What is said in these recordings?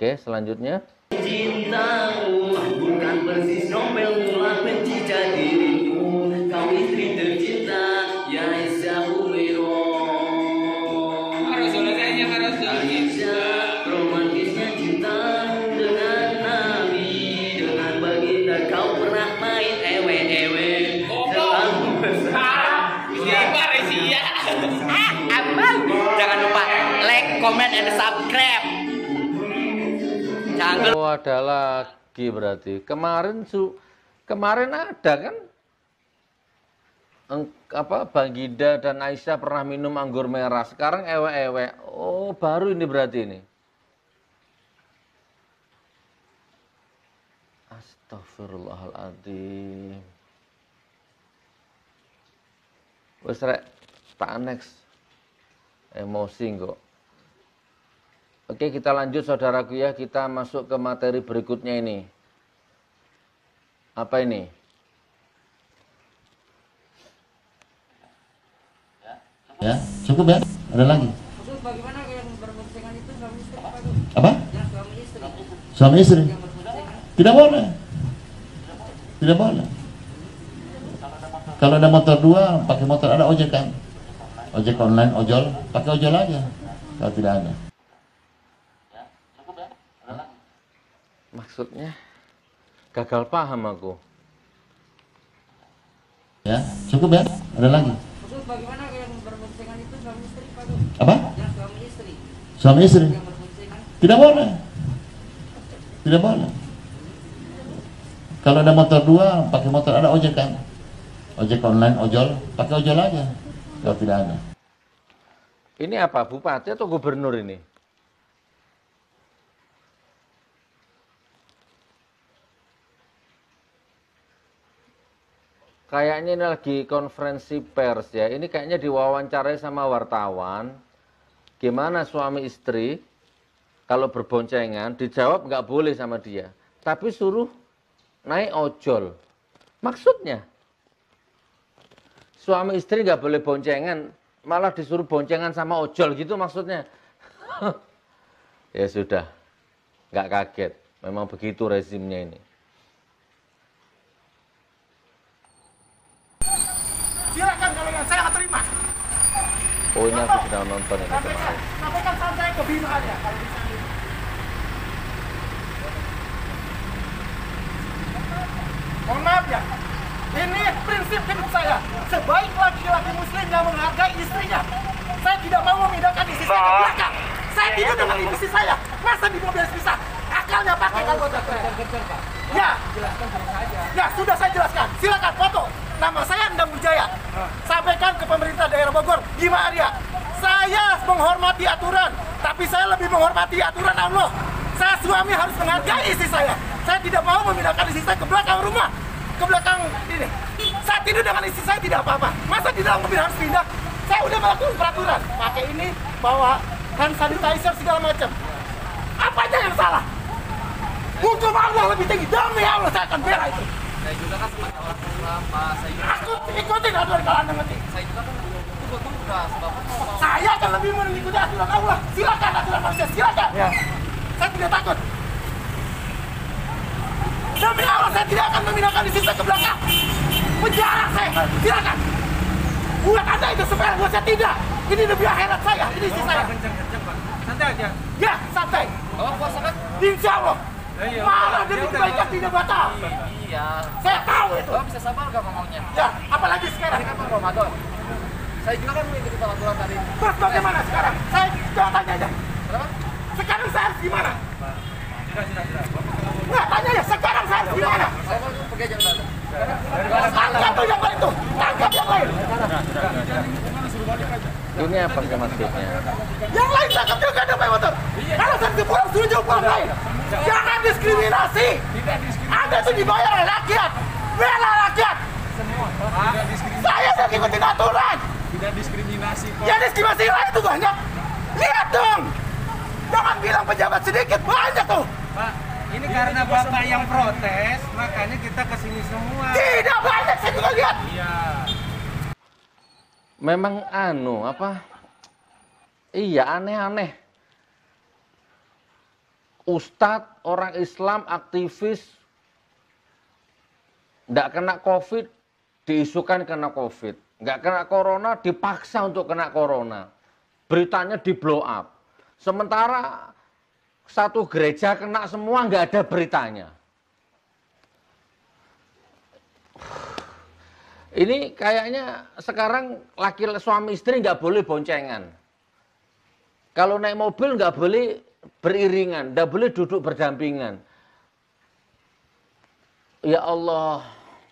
Oke, selanjutnya. Cintamu bukan persis novel telah mencicah dirimu. Kau istri tercinta, ya Aisyah Humairah. Aisyah, romantisnya cinta dengan Nabi, dengan baginda kau pernah main ewe-ewe. Selalu besar. Abang, jangan lupa like, comment, and subscribe. Oh, ada lagi berarti. Kemarin ada kan? Baginda dan Aisyah pernah minum anggur merah. Sekarang ewe-ewe. Oh, baru ini berarti ini. Astagfirullahaladzim. Wes rek, tak next. Emosi kok. Oke, kita lanjut saudaraku ya. Kita masuk ke materi berikutnya ini. Apa ini? Ya, cukup ya? Ada lagi? Bagaimana yang berboncengan itu suami istri? Apa? Ya, suami istri. Suami istri? Tidak boleh. Tidak boleh. Kalau ada motor dua, pakai motor, ada ojek kan? Ojek online, ojol, pakai ojol aja. Kalau tidak ada. Maksudnya gagal paham aku. Ya, cukup ya? Ada lagi? Bagaimana yang berboncengan itu suami istri? Apa? Ya, suami istri. Suami istri? Yang berboncengan. Tidak boleh. Tidak boleh. Kalau ada motor dua, pakai motor, ada ojek kan? Ojek online, ojol, pakai ojol aja. Kalau tidak ada. Ini apa? Bupati atau gubernur ini? Kayaknya ini lagi konferensi pers ya. Ini kayaknya diwawancarai sama wartawan. Gimana suami istri kalau berboncengan, dijawab nggak boleh sama dia. Tapi suruh naik ojol. Maksudnya, suami istri nggak boleh boncengan, malah disuruh boncengan sama ojol gitu maksudnya. Ya sudah, nggak kaget. Memang begitu rezimnya ini. Silakan kalau yang saya nggak terima. Oh ini aku sudah nonton ini kemarin. Sampaikan sampai ke Bima aja kalau bisa. Mohon maaf ya, ini prinsip hidup saya. Sebaik laki-laki muslim yang menghargai istrinya, saya tidak mau memindahkan istri saya ke belakang. Saya tidur dengan istri saya, masa di mobil bisa? Akalnya pakai kalau buat ya, ya sudah saya jelaskan. Silakan foto. Nama saya Endang Wijaya. Sampaikan ke pemerintah daerah Bogor. Gimana dia? Saya menghormati aturan, tapi saya lebih menghormati aturan Allah. Saya suami harus menghargai istri saya. Saya tidak mau memindahkan istri saya ke belakang rumah, ke belakang ini. Saya tidur dengan istri saya tidak apa-apa. Masa di dalam mobil harus pindah? Saya udah melakukan peraturan. Pakai ini, bawa hand sanitizer segala macam. Apanya yang salah? Hukum Allah lebih tinggi. Demi Allah saya akan bela itu. Saya juga kan sebagai orang Islam, Pak. Saya juga Aku ikutin aturan kalau Anda ngerti. Saya juga kan ikut tugas, Bapak mau. Saya akan lebih mengikuti aturan Allah. Silakan aturan manusia, silakan. Ya. Saya tidak takut. Demi Allah saya tidak akan memindahkan istri saya ke belakang. Penjara saya, silakan. Buat Anda itu sepele, buat saya tidak. Ini lebih akhirat saya, ini istri saya. Kencang-kencang, Pak. Santai aja. Ya, santai. Bapak puasa kan? Insya Allah. Iya, Malah udah, demi udah, kebaikan udah. tidak batal. Iya. Saya tahu itu. Bapak bisa sabar gak ngomongnya? Ya, apalagi sekarang. Ini kan bulan Ramadan. Saya juga kan mengikuti peraturan tadi. Terus bagaimana sekarang? Saya coba tanya aja. Kenapa? Sekarang saya harus gimana? Sudah. Nah, tanya ya, sekarang saya harus gimana? Saya mau pergi aja udah. Tangkap tuh yang lain tuh. Tangkap yang lain. Ini apa maksudnya? Yang lain tangkap juga ada Pak Motor. Kalau saya pulang setuju pulang lain. Jangan diskriminasi. Anda tuh dibayar oleh rakyat. Bela rakyat. Saya sudah ikutin aturan. Tidak diskriminasi, Pak. Ya diskriminasi lain itu banyak. Lihat dong. Jangan bilang pejabat sedikit, banyak tuh. Pak, ini karena Bapak yang protes, makanya kita kesini semua. Tidak banyak, saya juga lihat. Iya. Memang iya aneh-aneh. Ustadz, orang Islam, aktivis, nggak kena COVID, diisukan kena COVID. Nggak kena corona, dipaksa untuk kena corona. Beritanya di blow up. Sementara satu gereja kena semua, nggak ada beritanya. Ini kayaknya sekarang suami istri nggak boleh boncengan. Kalau naik mobil nggak boleh beriringan, nggak boleh duduk berdampingan. Ya Allah,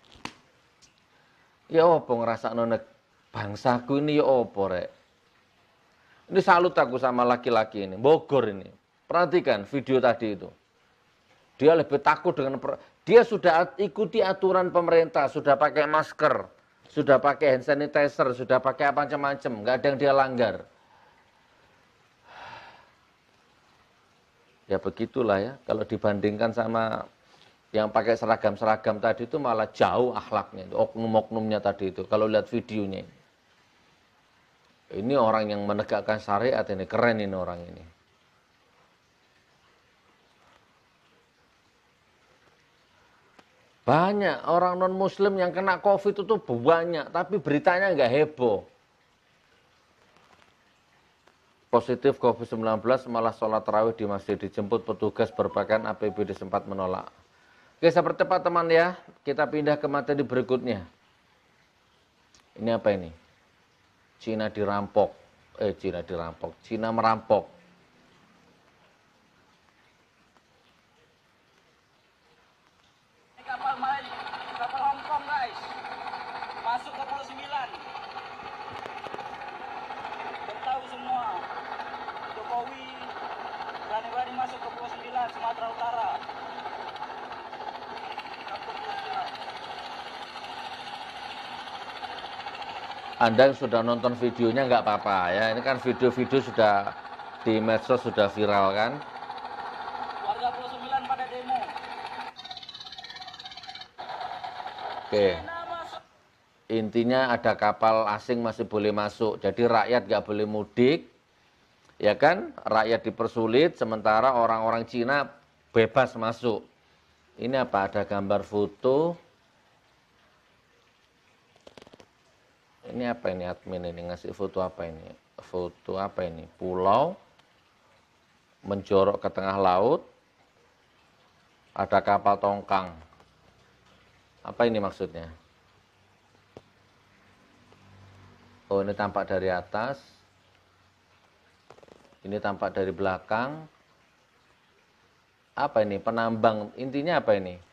ya apa ngerasakno nek bangsaku ini ya apa rek. Ini salut aku sama laki-laki ini, Bogor ini. Perhatikan video tadi itu. Dia lebih takut dengan dia sudah ikuti aturan pemerintah, sudah pakai masker, sudah pakai hand sanitizer, sudah pakai macam-macam, nggak ada yang dia langgar. Ya begitulah ya, kalau dibandingkan sama yang pakai seragam-seragam tadi itu malah jauh akhlaknya, oknum-oknumnya tadi itu, kalau lihat videonya. Ini orang yang menegakkan syariat ini, keren ini orang ini. Banyak orang non-muslim yang kena COVID itu banyak, tapi beritanya nggak heboh. Positif COVID-19 malah sholat tarawih di masjid, dijemput petugas berpakaian APBD sempat menolak. Oke, saya percepat teman ya, kita pindah ke materi berikutnya. Ini apa ini? Cina merampok. Kapal Hong Kong guys, masuk ke Pulau 9. Tahu semua, Jokowi berani-berani masuk ke Pulau 9, Sumatera Utara. Anda yang sudah nonton videonya nggak apa-apa ya, ini kan video-video sudah di medsos sudah viral kan. Warga Pulau 9 pada demo. Oke. Intinya ada kapal asing masih boleh masuk, jadi rakyat nggak boleh mudik, ya kan? Rakyat dipersulit, sementara orang-orang Cina bebas masuk. Ini apa? Ada gambar foto. Ini apa ini admin ini ngasih foto apa ini? Foto apa ini? Pulau menjorok ke tengah laut. Ada kapal tongkang. Apa ini maksudnya? Oh, ini tampak dari atas. Ini tampak dari belakang. Apa ini? Penambang. Intinya apa ini?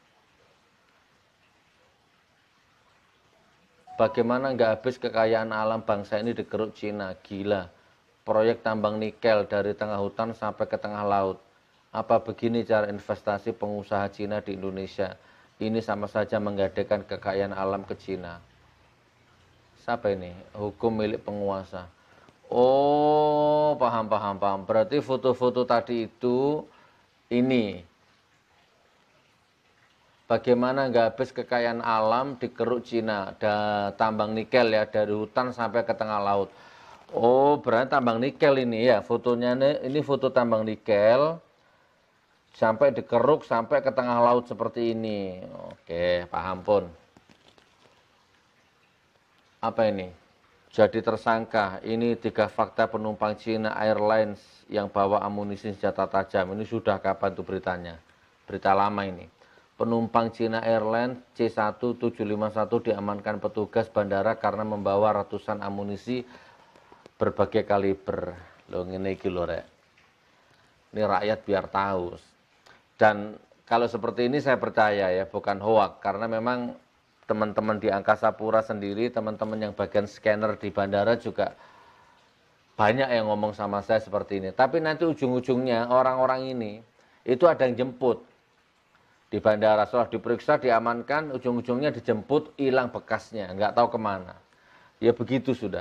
Bagaimana nggak habis kekayaan alam bangsa ini dikeruk Cina? Gila. Proyek tambang nikel dari tengah hutan sampai ke tengah laut. Apa begini cara investasi pengusaha Cina di Indonesia? Ini sama saja menggadaikan kekayaan alam ke Cina. Siapa ini? Hukum milik penguasa. Oh, paham. Berarti foto-foto tadi itu ini. Bagaimana nggak habis kekayaan alam dikeruk Cina, ada tambang nikel ya dari hutan sampai ke tengah laut. Oh, berarti tambang nikel ini ya, fotonya ini foto tambang nikel sampai dikeruk sampai ke tengah laut seperti ini. Oke, paham pun. Apa ini? Jadi tersangka, ini 3 fakta penumpang China Airlines yang bawa amunisi senjata tajam. Ini sudah kapan tuh beritanya? Berita lama ini. Penumpang China Airlines C1751 diamankan petugas bandara karena membawa ratusan amunisi berbagai kaliber. Loh ngene iki lho rek. Ini rakyat biar tahu. Dan kalau seperti ini saya percaya ya, bukan hoak, karena memang teman-teman di Angkasa Pura sendiri, teman-teman yang bagian scanner di bandara juga banyak yang ngomong sama saya seperti ini. Tapi nanti ujung-ujungnya orang-orang ini itu ada yang jemput di bandara, setelah diperiksa, diamankan, ujung-ujungnya dijemput, hilang bekasnya, nggak tahu kemana. Ya begitu sudah.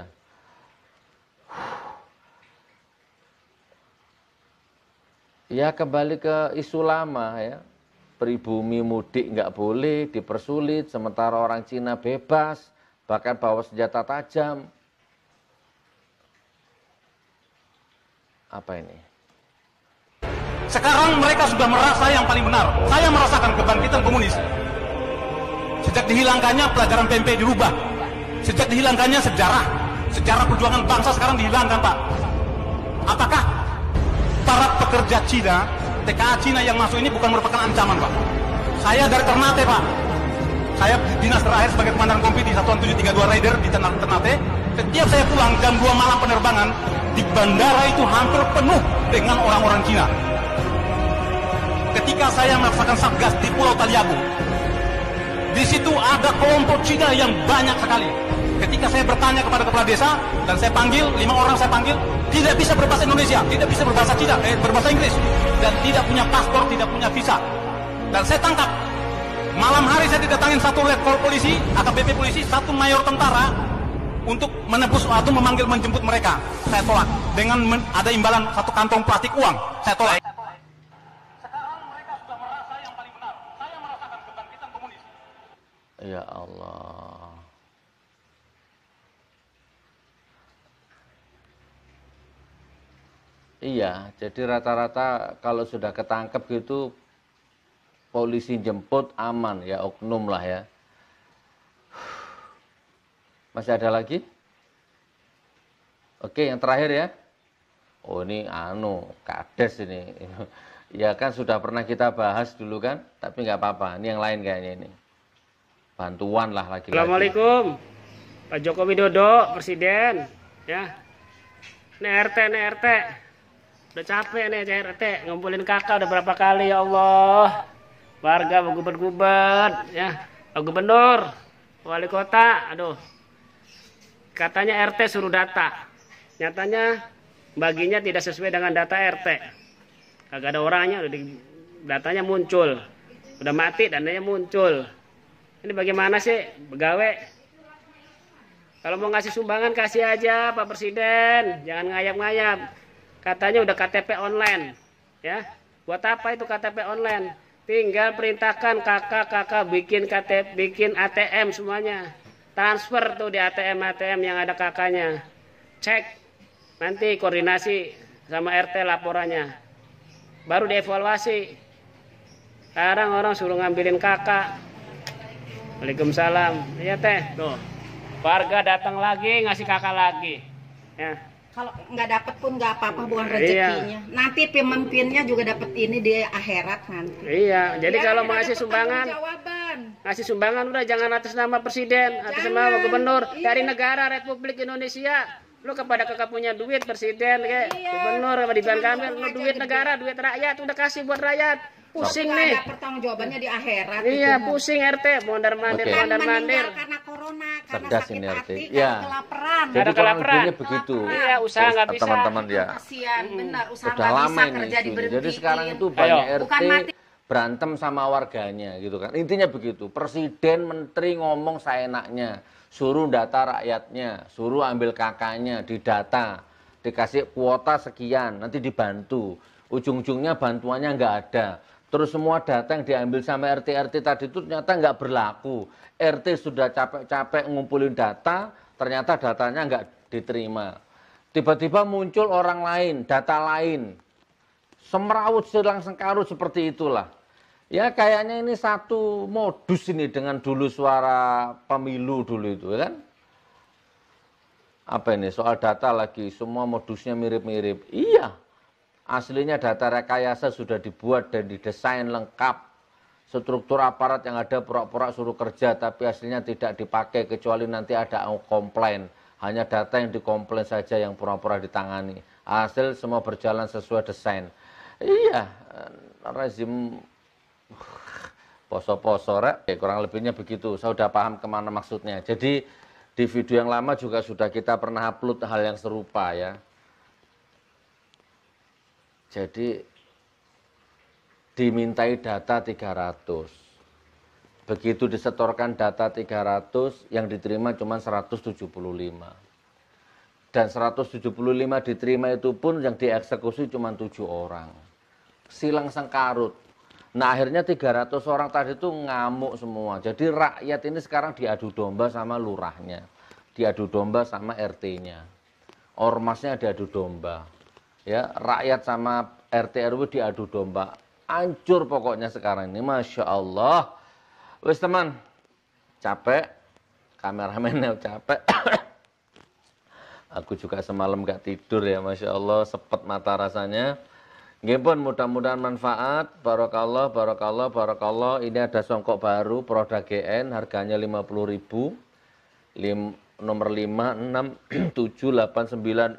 Ya kembali ke isu lama ya, pribumi mudik nggak boleh, dipersulit, sementara orang Cina bebas, bahkan bawa senjata tajam. Apa ini? Sekarang mereka sudah merasa yang paling benar. Saya merasakan kebangkitan komunis. Sejak dihilangkannya pelajaran PMP dirubah. Sejak dihilangkannya sejarah perjuangan bangsa sekarang dihilangkan, Pak. Apakah para pekerja Cina, TKA Cina yang masuk ini bukan merupakan ancaman, Pak? Saya dari Ternate, Pak. Saya dinas terakhir sebagai komandan kompi di Satuan 732 Raider di Ternate. Setiap saya pulang jam 2 malam penerbangan, di bandara itu hampir penuh dengan orang-orang Cina. Ketika saya melaksanakan satgas di Pulau Taliabu, di situ ada kelompok Cina yang banyak sekali. Ketika saya bertanya kepada kepala desa dan saya panggil 5 orang, saya panggil, tidak bisa berbahasa Indonesia, tidak bisa berbahasa Cina, berbahasa Inggris, dan tidak punya paspor, tidak punya visa. Dan saya tangkap. Malam hari saya didatangin satu letkol polisi, AKBP polisi, satu mayor tentara untuk menebus atau memanggil menjemput mereka. Saya tolak dengan ada imbalan satu kantong plastik uang. Saya tolak. Ya Allah. Iya, jadi rata-rata kalau sudah ketangkep gitu polisi jemput aman ya, oknum lah ya. Masih ada lagi? Oke, yang terakhir ya. Oh ini kades ini. Ya kan sudah pernah kita bahas dulu kan, tapi nggak apa-apa. Ini yang lain kayaknya ini. Bantuan lah lagi. Assalamualaikum Pak Joko Widodo Presiden ya. Nih RT udah capek nih RT ngumpulin kakak udah berapa kali ya Allah. Warga guber-guber ya, Pak Gubernur, Wali Kota, aduh katanya RT suruh data, nyatanya baginya tidak sesuai dengan data RT. Kagak ada orangnya, datanya muncul, udah mati dananya muncul. Ini bagaimana sih pegawai? Kalau mau ngasih sumbangan kasih aja Pak Presiden, jangan ngayap-ngayap. Katanya udah KTP online, ya. Buat apa itu KTP online? Tinggal perintahkan kakak bikin KTP, bikin ATM semuanya. Transfer tuh di ATM yang ada kakaknya. Cek, nanti koordinasi sama RT laporannya. Baru dievaluasi. Sekarang orang suruh ngambilin kakak. Waalaikumsalam. Iya teh, tuh. Warga datang lagi ngasih kakak lagi. Ya. Kalau nggak dapat pun nggak apa-apa, bukan rezekinya. Iya. Nanti pemimpinnya juga dapat ini di akhirat nanti. Iya, jadi kalau mau ngasih sumbangan, udah jangan atas nama presiden, atas nama gubernur, dari negara Republik Indonesia. Lu kepada kakak punya duit presiden, kayak gubernur, apa Ridwan Kamil, lu duit negara, duit rakyat, udah kasih buat rakyat. Pusing nih. Ada pertanggungjawabannya di akhirat. Iya, pusing RT, mondar-mandir. Karena corona, karena sakit hati, ya. karena kelaparan. Jadi kelaparan. Begitu. Iya, usaha nggak bisa. Teman-teman ya. Kasihan, benar. Usaha udah nggak lama bisa ini kerja diberhentiin. Jadi sekarang itu banyak RT berantem sama warganya gitu kan. Intinya begitu. Presiden, menteri ngomong seenaknya. Suruh data rakyatnya, suruh ambil kakaknya, didata, dikasih kuota sekian, nanti dibantu. Ujung-ujungnya bantuannya nggak ada. Terus semua data yang diambil sama RT-RT tadi itu ternyata nggak berlaku. RT sudah capek-capek ngumpulin data, ternyata datanya nggak diterima. Tiba-tiba muncul orang lain, data lain. Semrawut silang sengkarut seperti itulah. Ya kayaknya ini satu modus ini dengan dulu suara pemilu dulu itu kan. Apa ini soal data lagi, semua modusnya mirip-mirip. Iya. Aslinya data rekayasa sudah dibuat dan didesain lengkap. Struktur aparat yang ada pura-pura suruh kerja tapi hasilnya tidak dipakai kecuali nanti ada komplain. Hanya data yang dikomplain saja yang pura-pura ditangani. Hasil semua berjalan sesuai desain. Iya, rezim poso-poso kurang lebihnya begitu. Saya sudah paham kemana maksudnya. Jadi di video yang lama juga sudah kita pernah upload hal yang serupa ya. Jadi dimintai data 300. Begitu disetorkan data 300, yang diterima cuma 175. Dan 175 diterima itu pun yang dieksekusi cuma 7 orang. Silang sengkarut. Nah akhirnya 300 orang tadi itu ngamuk semua. Jadi rakyat ini sekarang diadu domba sama lurahnya. Diadu domba sama RT-nya. Ormasnya diadu domba. Ya, rakyat sama RT RW diadu domba. Hancur pokoknya sekarang ini, Masya Allah. Wes teman, capek, kameramennya capek. Aku juga semalam gak tidur ya, Masya Allah, sepet mata rasanya. Nggih pun, mudah-mudahan manfaat. Barakallah, barakallah, barakallah. Ini ada songkok baru, Proda GN, harganya 50.000. Nomor 5, 6, 7, 8, 9.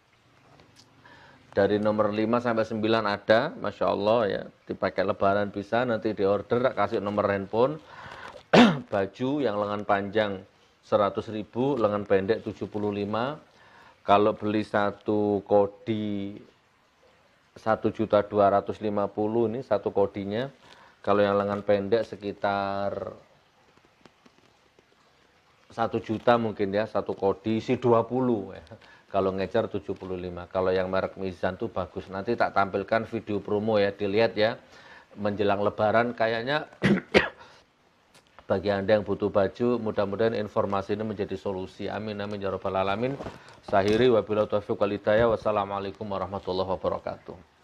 Dari nomor 5 sampai 9 ada, Masya Allah ya. Dipakai lebaran bisa, nanti diorder, kasih nomor handphone. Baju yang lengan panjang 100.000, lengan pendek 75. Kalau beli satu kodi 1.250.000 ini satu kodinya. Kalau yang lengan pendek sekitar 1 juta mungkin ya, satu kodi isi 20 ya. Kalau ngecer 75. Kalau yang merek Mizan tuh bagus. Nanti tak tampilkan video promo ya, dilihat ya. Menjelang lebaran kayaknya bagi Anda yang butuh baju, mudah-mudahan informasi ini menjadi solusi. Amin amin ya rabbal alamin. Sahiri wabillahi taufiq wal hidayah. Wassalamualaikum warahmatullahi wabarakatuh.